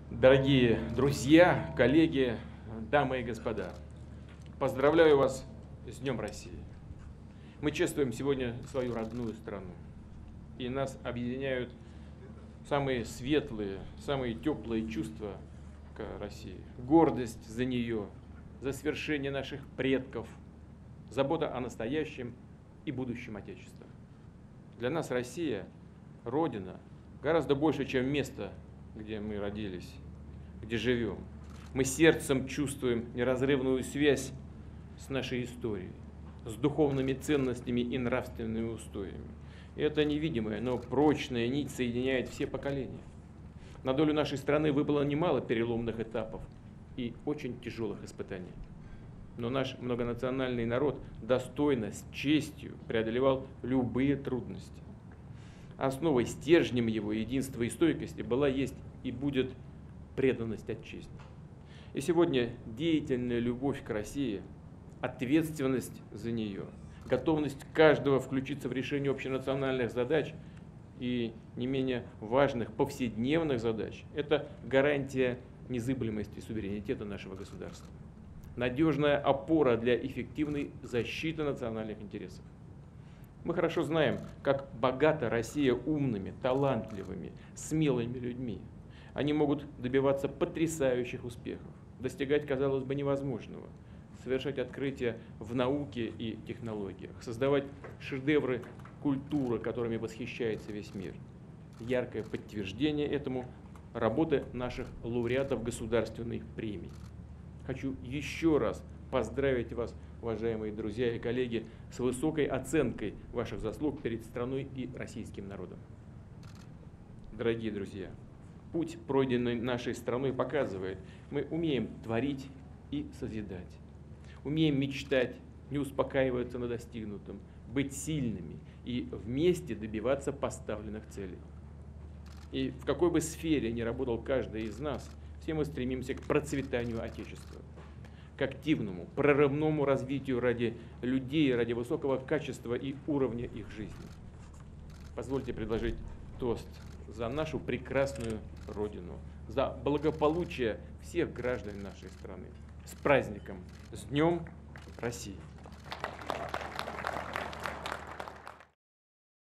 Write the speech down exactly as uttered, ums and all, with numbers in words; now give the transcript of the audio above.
Дорогие друзья, коллеги, дамы и господа, поздравляю вас с Днем России. Мы чествуем сегодня свою родную страну, и нас объединяют самые светлые, самые теплые чувства к России. Гордость за нее, за свершение наших предков, забота о настоящем и будущем Отечества. Для нас Россия, Родина, гораздо больше, чем место, где мы родились, где живем. Мы сердцем чувствуем неразрывную связь с нашей историей, с духовными ценностями и нравственными устоями. И эта невидимая, но прочная нить соединяет все поколения. На долю нашей страны выпало немало переломных этапов и очень тяжелых испытаний. Но наш многонациональный народ достойно, с честью преодолевал любые трудности. Основой, стержнем его единства и стойкости была, есть и будет преданность отчизне. И сегодня деятельная любовь к России, ответственность за нее, готовность каждого включиться в решение общенациональных задач и не менее важных повседневных задач – это гарантия незыблемости суверенитета нашего государства. Надежная опора для эффективной защиты национальных интересов. Мы хорошо знаем, как богата Россия умными, талантливыми, смелыми людьми. Они могут добиваться потрясающих успехов, достигать, казалось бы, невозможного, совершать открытия в науке и технологиях, создавать шедевры культуры, которыми восхищается весь мир. Яркое подтверждение этому – работы наших лауреатов государственных премий. Хочу еще раз поздравить вас, уважаемые друзья и коллеги, с высокой оценкой ваших заслуг перед страной и российским народом. Дорогие друзья, путь, пройденный нашей страной, показывает, мы умеем творить и созидать, умеем мечтать, не успокаиваться на достигнутом, быть сильными и вместе добиваться поставленных целей. И в какой бы сфере ни работал каждый из нас, все мы стремимся к процветанию Отечества, к активному, прорывному развитию ради людей, ради высокого качества и уровня их жизни. Позвольте предложить тост за нашу прекрасную Родину, за благополучие всех граждан нашей страны. С праздником! С Днем России!